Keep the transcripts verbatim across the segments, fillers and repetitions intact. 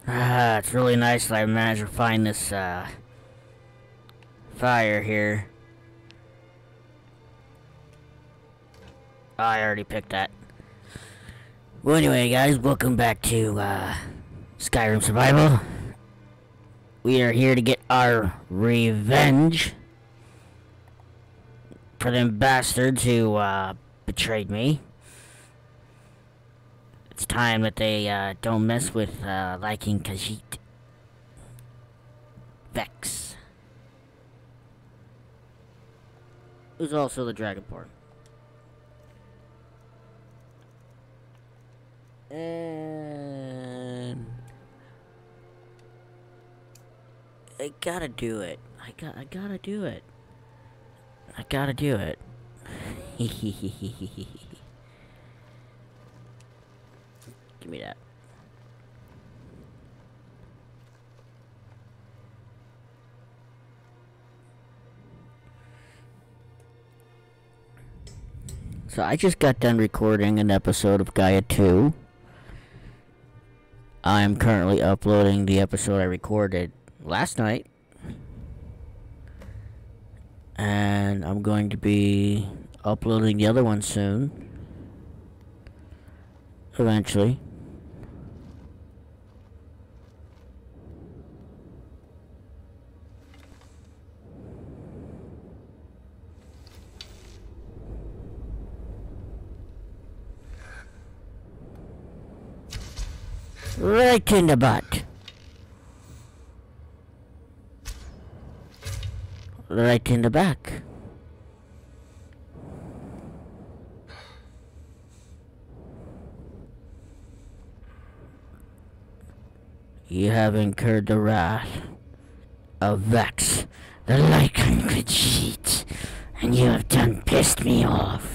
Ah, it's really nice that I managed to find this, uh, fire here. Oh, I already picked that. Well, anyway, guys, welcome back to, uh, Skyrim Survival. We are here to get our revenge for them bastards who, uh, betrayed me. It's time that they, uh, don't mess with, uh, liking Khajiit. Vex. Who's also the Dragonborn. And I gotta do it. I got. I gotta do it. I gotta do it. Give me that. So I just got done recording an episode of Gaia two. I'm currently uploading the episode I recorded last night. And I'm going to be uploading the other one soon. Eventually. Right in the butt. Right in the back. You have incurred the wrath of Vex, the Lycan Khajiit, and you have done pissed me off.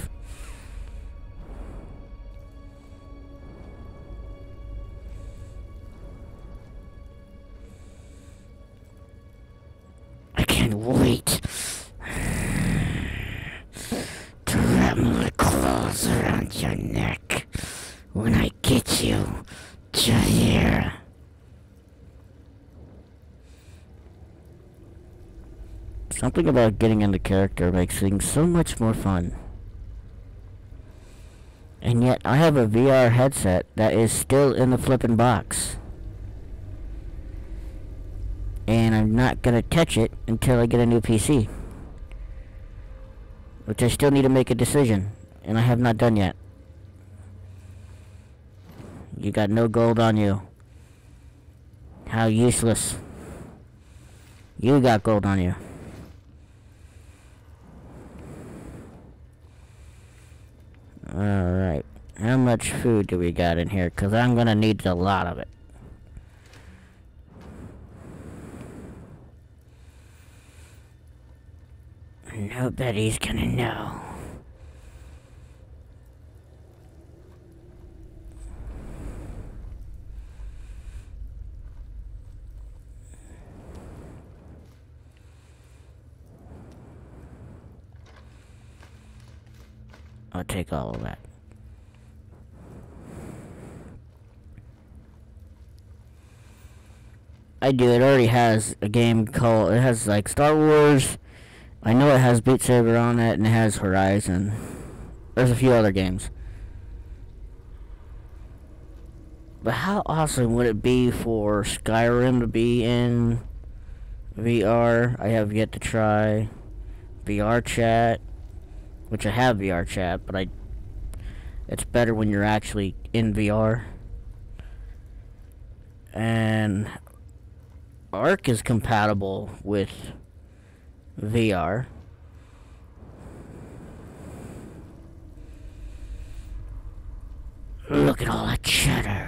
Wait to wrap my claws around your neck when I get you, Jair. Something about getting into character makes things so much more fun. And yet I have a V R headset that is still in the flippin' box. And I'm not gonna touch it until I get a new P C. Which I still need to make a decision. And I have not done yet. You got no gold on you. How useless. You got gold on you. Alright. How much food do we got in here? Because I'm gonna need a lot of it. Nobody's gonna know. I'll take all of that. I do. It already has a game called. It has like Star Wars. I know it has Beat Saber on it, and it has Horizon. There's a few other games. But how awesome would it be for Skyrim to be in V R? I have yet to try V R chat, which I have V R chat, but I it's better when you're actually in V R. And Ark is compatible with V R. Look at all that cheddar.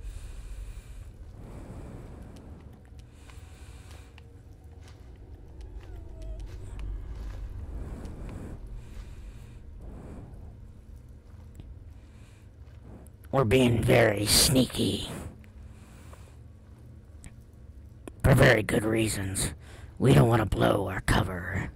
We're being very sneaky. For very good reasons. We don't want to blow our cover.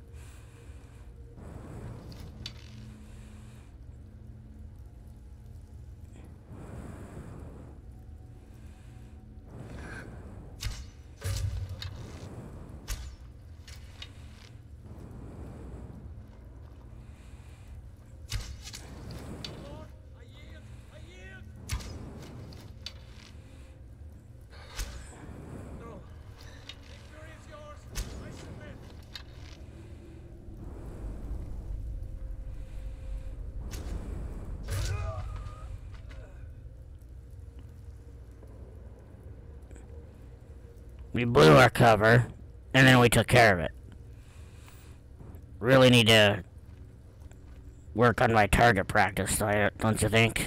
We blew our cover, and then we took care of it. Really need to work on my target practice, don't you think?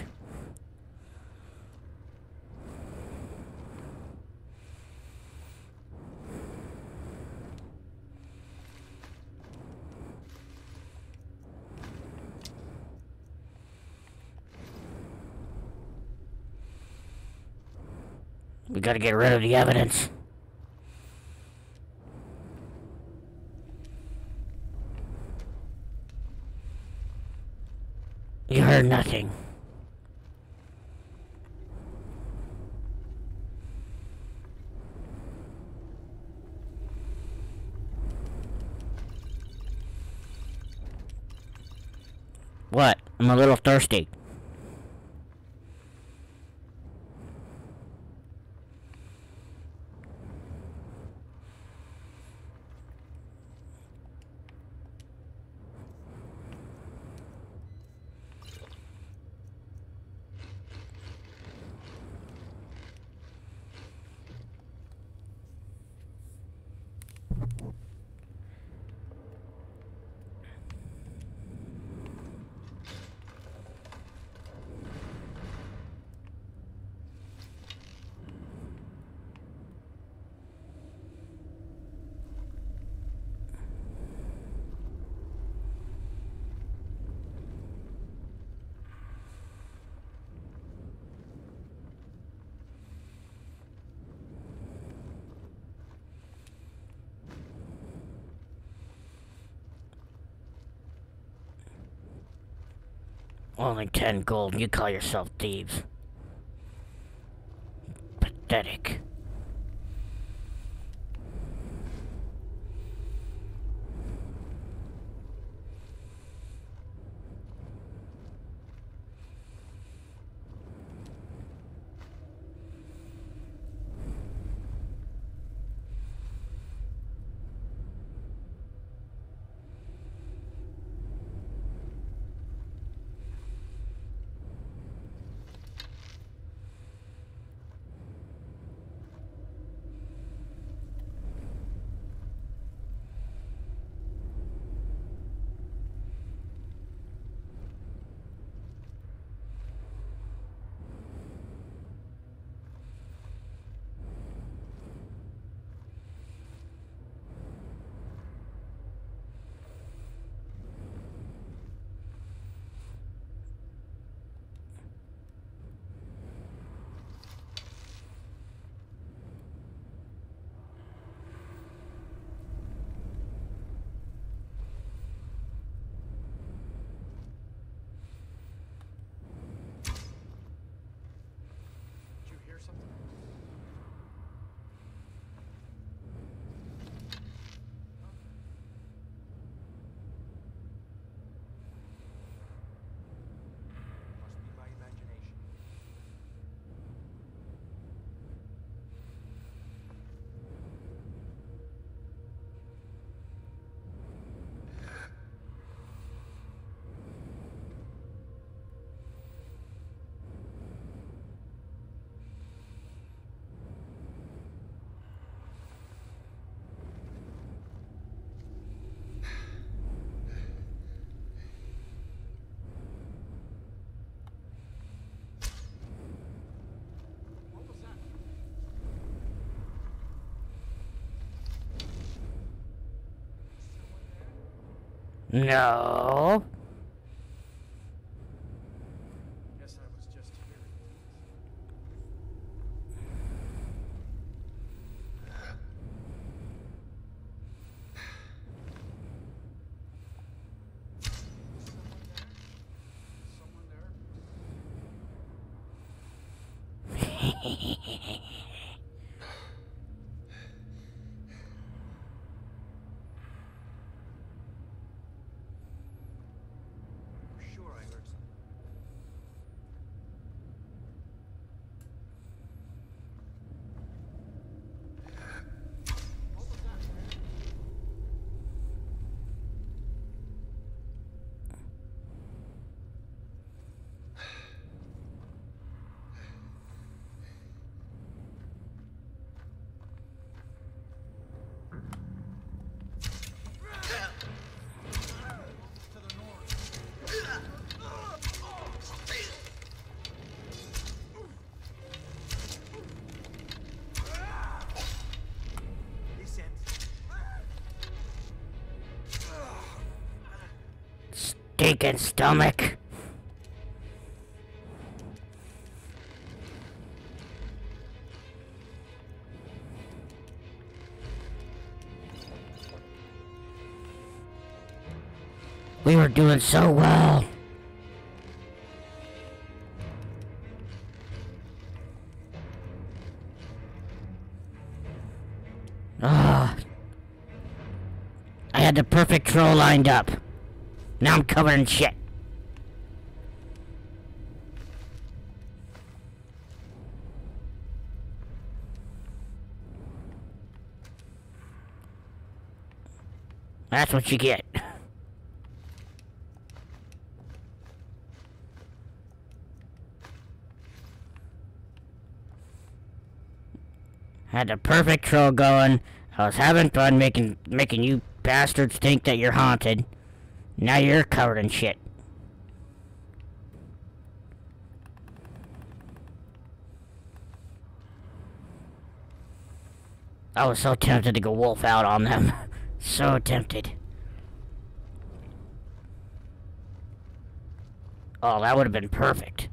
We gotta get rid of the evidence. You heard nothing. What? I'm a little thirsty. Only ten gold, and you call yourself thieves. Pathetic. No. Guess I was just hearing someone there? Someone there? Sure, I heard something. What was that, man? aching stomach. We were doing so well. Ah. I had the perfect troll lined up. Now I'm covered in shit. That's what you get. Had the perfect troll going. I was having fun making making you bastards think that you're haunted. Now you're covered in shit. I was so tempted to go wolf out on them. So tempted. Oh, that would have been perfect.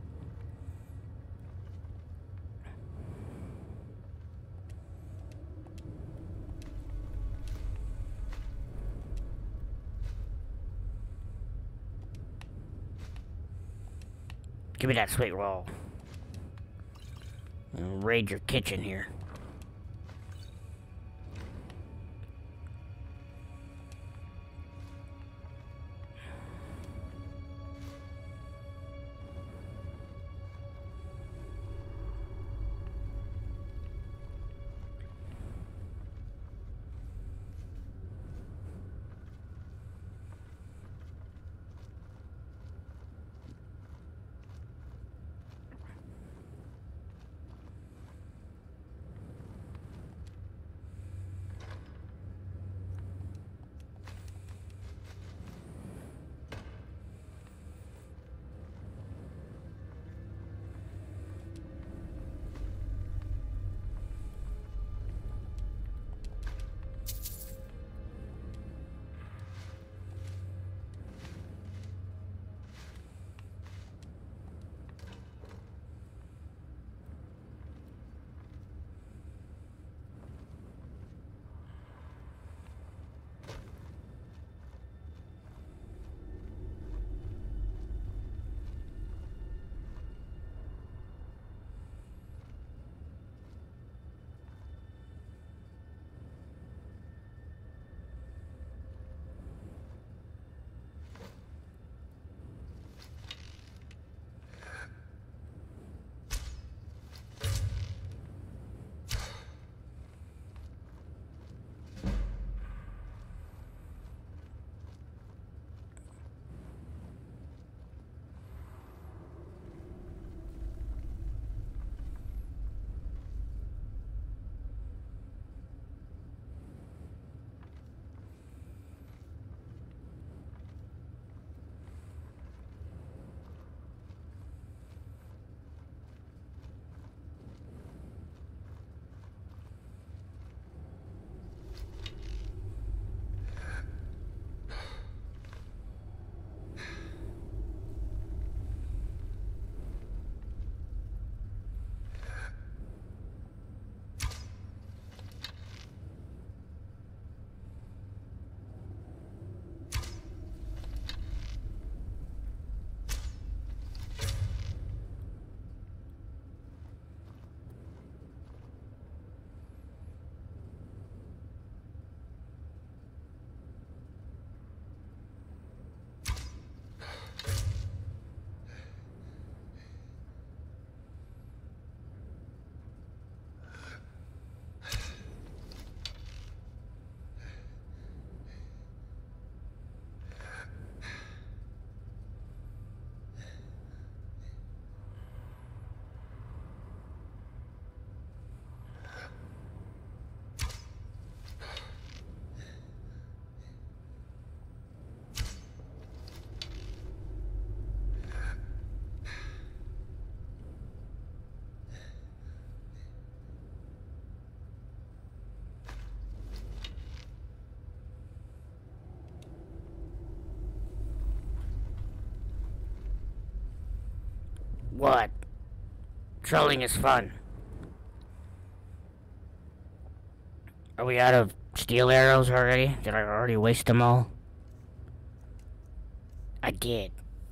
Give me that sweet roll. I'll raid your kitchen here. What? Trolling is fun. Are we out of steel arrows already? Did I already waste them all? I did.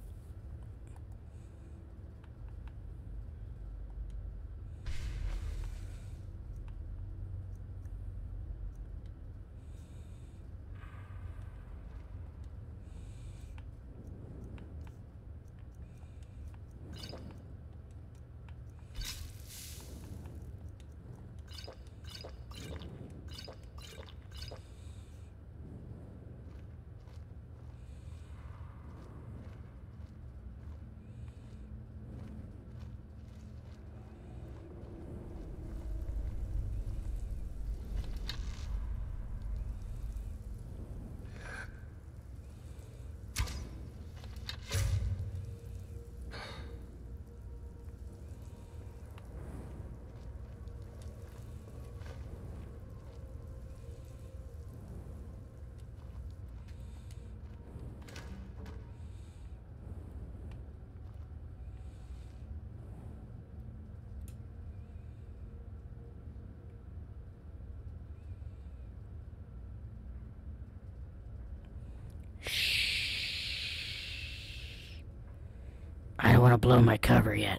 I don't want to blow my cover yet.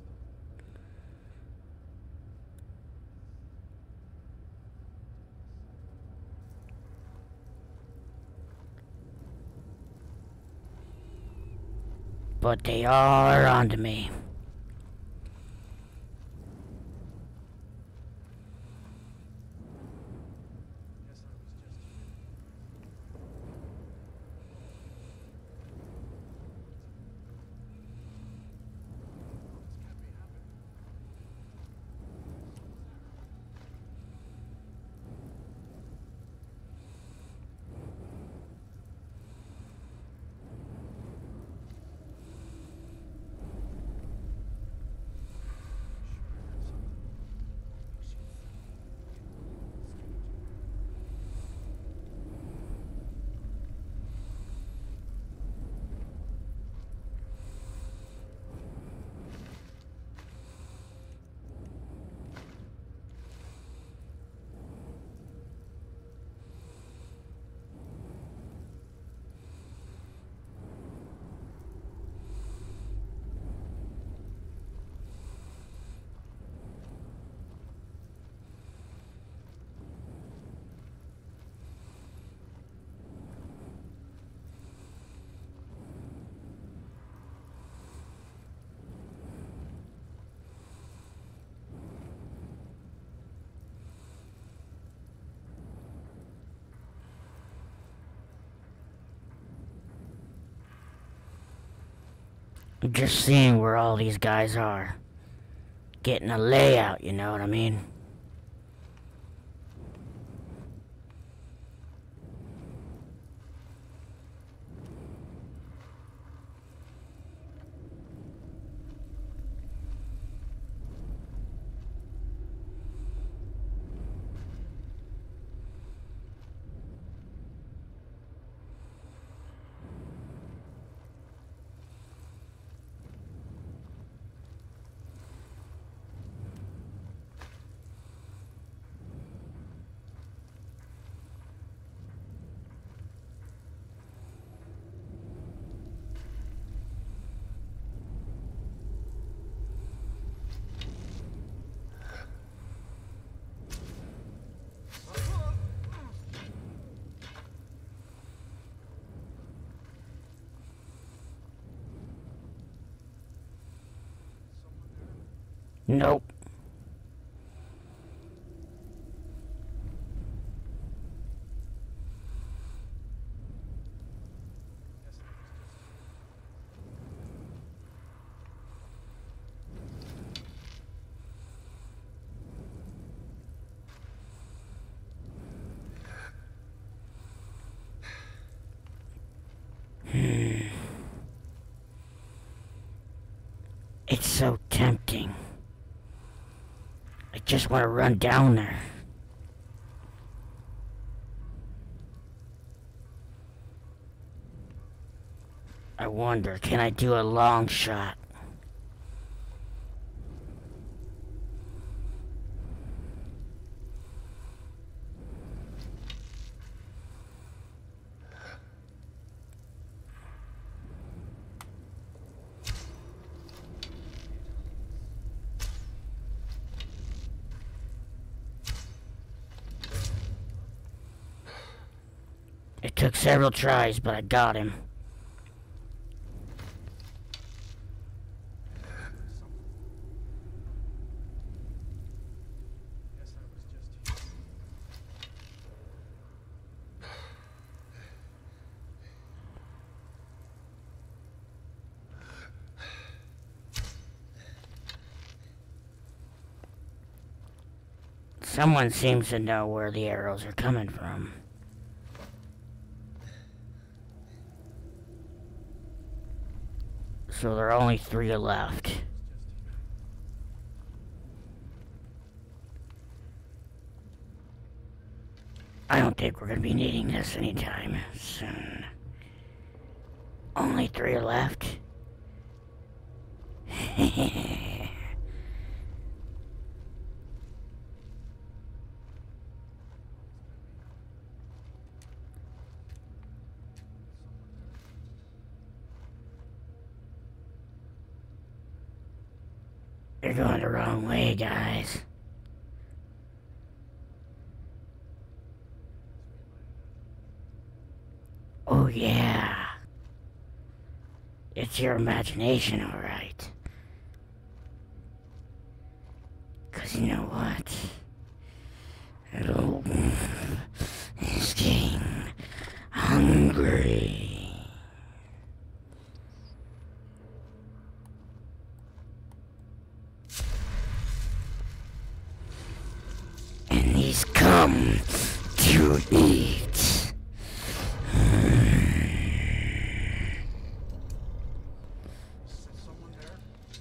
But they are onto me. Guess I was just This can't be happening. I'm just seeing where all these guys are. Getting a layout, you know what I mean? Nope. Guess I was just It's so tempting. I just want to run down there. I wonder, can I do a long shot? took several tries, but I got him. Guess I was just here. Someone seems to know where the arrows are coming from. So there are only three left. I don't think we're gonna be needing this anytime soon. Only three left. You're going the wrong way, guys. Oh, yeah. It's your imagination, alright. Cause you know what? It'll... It's getting hungry. And he's come to eat. Is someone there?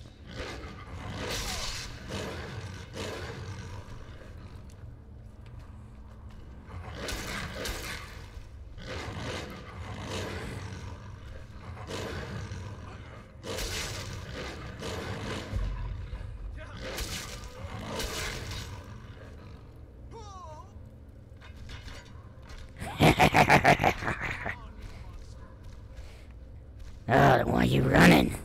Oh, then why are you running?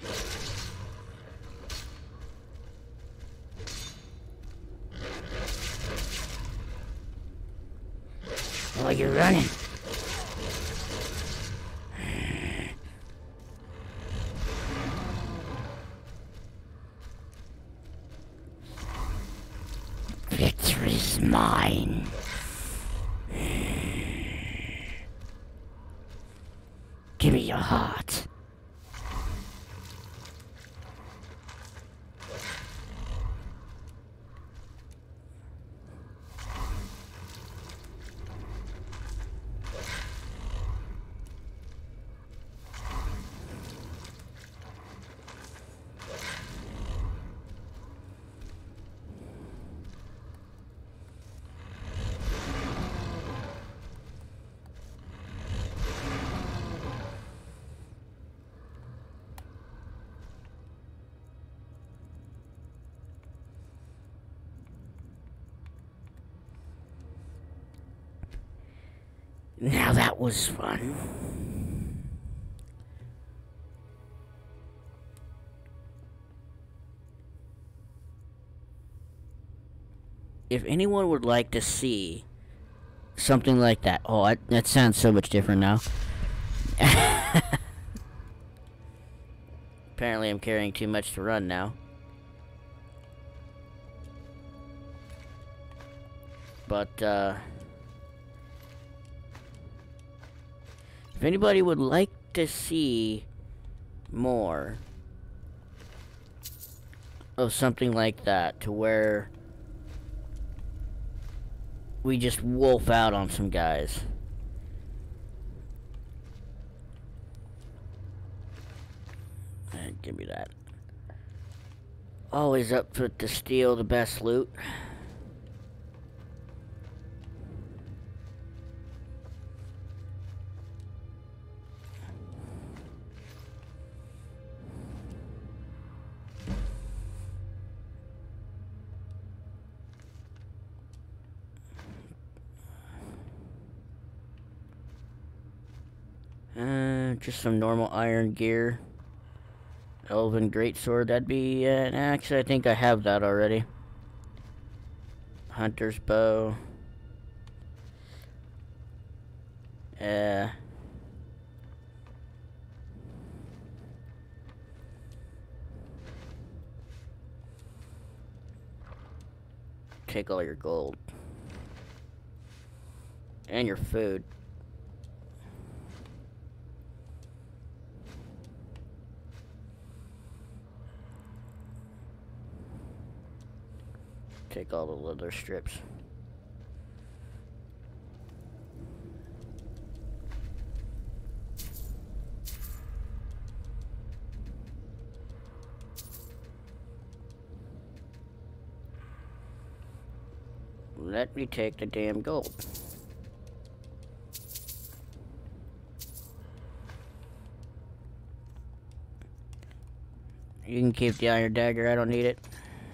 Why are you running? Victory's mine. Give me your heart. Now that was fun. If anyone would like to see something like that, oh, I, that sounds so much different now. Apparently I'm carrying too much to run now. But, uh... if anybody would like to see more of something like that, to where we just wolf out on some guys. Uh, give me that. Always up for to steal the best loot. Uh, just some normal iron gear. Elven greatsword, that'd be, uh, actually I think I have that already. Hunter's bow. Uh... Take all your gold. And your food. Take all the leather strips. Let me take the damn gold. You can keep the iron dagger, I don't need it.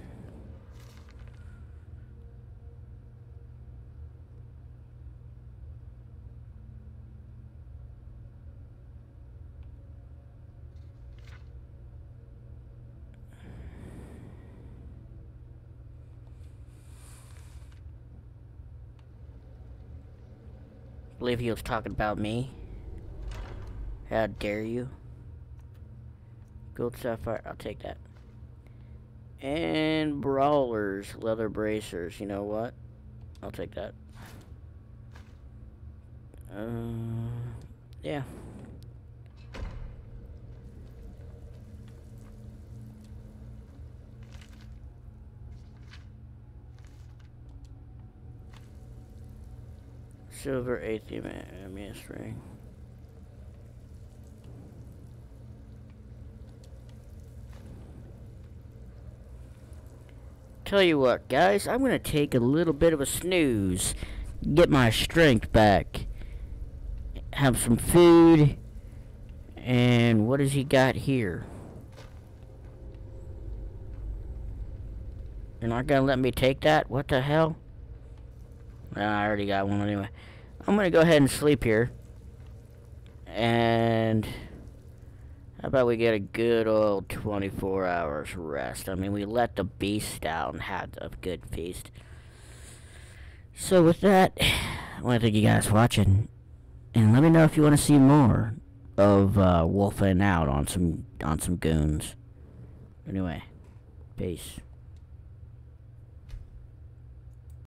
I believe he was talking about me. How dare you? Gold sapphire, I'll take that. And brawlers, leather bracers, you know what? I'll take that. Uh, yeah. Silver eighth mass ring. Tell you what, guys, I'm gonna take a little bit of a snooze, get my strength back, have some food, and what has he got here? You're not gonna let me take that? What the hell? Well, I already got one anyway. I'm gonna go ahead and sleep here. And how about we get a good old twenty-four hours rest? I mean, we let the beast out and had a good feast. So with that, I want to thank you guys for watching. And let me know if you want to see more of uh, wolfing out on some on some goons. Anyway, peace.